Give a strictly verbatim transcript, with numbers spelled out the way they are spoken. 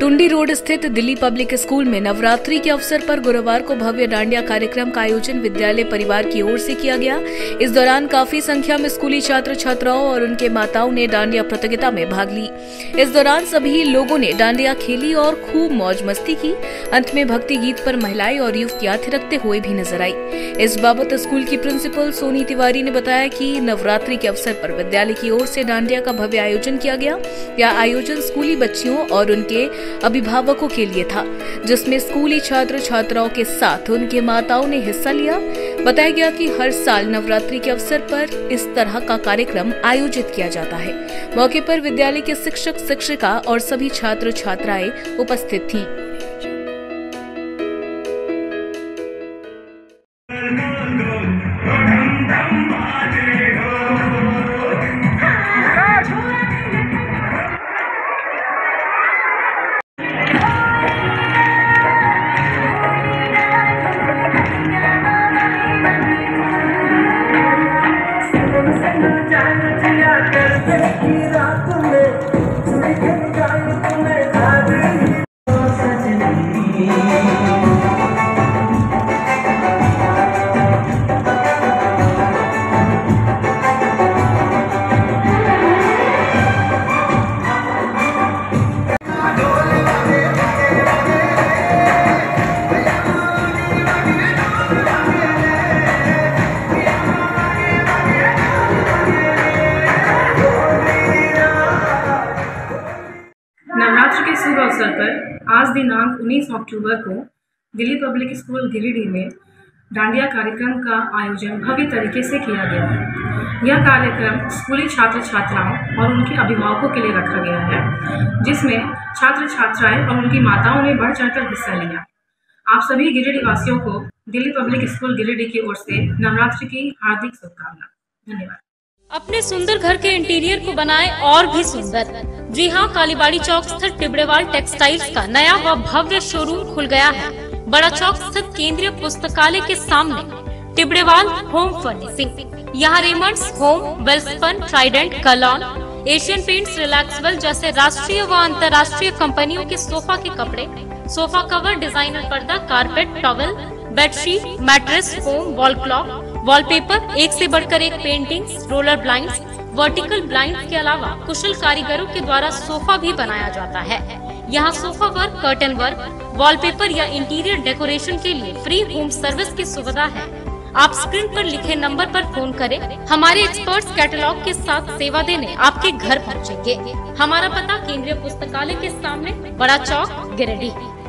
Tundi road स्थित Delhi public school में नवरात्रि के अवसर पर गुरुवार को भव्य डांडिया कार्यक्रम का आयोजन विद्यालय परिवार की ओर से किया गया। इस दौरान काफी संख्या में स्कूली छात्र छात्राओं और उनके माताओं ने डांडिया प्रतियोगिता में भाग ली। इस दौरान सभी लोगों ने डांडिया खेली और खूब मौज मस्ती की। अंत में भक्ति गीत पर महिलाएं और युवतियां थिरकते हुए भी नजर आई। इस बाबत स्कूल की प्रिंसिपल सोनी तिवारी ने बताया कि नवरात्रि के अवसर पर विद्यालय की ओर से डांडिया का भव्य आयोजन किया गया। यह आयोजन स्कूली बच्चियों और उनके अभिभावकों के लिए था, जिसमें स्कूली छात्र छात्राओं के साथ उनके माताओं ने हिस्सा लिया। बताया गया कि हर साल नवरात्रि के अवसर पर इस तरह का कार्यक्रम आयोजित किया जाता है। मौके पर विद्यालय के शिक्षक शिक्षिका और सभी छात्र छात्राएं उपस्थित थीं। नवरात्र के शुभ अवसर पर आज दिनांक उन्नीस अक्टूबर को दिल्ली पब्लिक स्कूल गिरिडीह में डांडिया कार्यक्रम का आयोजन भव्य तरीके से किया गया है। यह कार्यक्रम स्कूली छात्र छात्राओं और उनके अभिभावकों के लिए रखा गया है, जिसमें छात्र छात्राएं और उनकी माताओं ने बढ़ चढ़कर हिस्सा लिया। आप सभी गिरिडीह वासियों को दिल्ली पब्लिक स्कूल गिरिडीह की ओर से नवरात्रि की हार्दिक शुभकामनाएं। धन्यवाद। अपने सुंदर घर के इंटीरियर को बनाएं और भी सुंदर। जी हाँ, कालीबाड़ी चौक स्थित टिबड़ेवाल टेक्सटाइल्स का नया व भव्य शोरूम खुल गया है। बड़ा चौक स्थित केंद्रीय पुस्तकालय के सामने टिबड़ेवाल होम फर्निशिंग। यहाँ रेमंड्स होम, वेल्सपन, ट्राइडेंट, कलॉन, एशियन पेंट्स, रिलैक्सवेल जैसे राष्ट्रीय व अंतर्राष्ट्रीय कंपनियों के सोफा के कपड़े, सोफा कवर, डिजाइनर पर्दा, carpet, towel, bedsheet, mattress, foam, wall clock, wallpaper, एक से बढ़कर एक paintings, roller blinds, vertical blind के अलावा कुशल कारीगरों के द्वारा सोफा भी बनाया जाता है। यहाँ sofa work, curtain work, wallpaper या इंटीरियर डेकोरेशन के लिए फ्री होम सर्विस की सुविधा है। आप स्क्रीन पर लिखे नंबर पर फोन करें। हमारे एक्सपर्ट्स कैटलॉग के साथ सेवा देने आपके घर पहुँचेंगे। हमारा पता केंद्रीय पुस्तकालय के सामने, बड़ा चौक, गिरिडीह।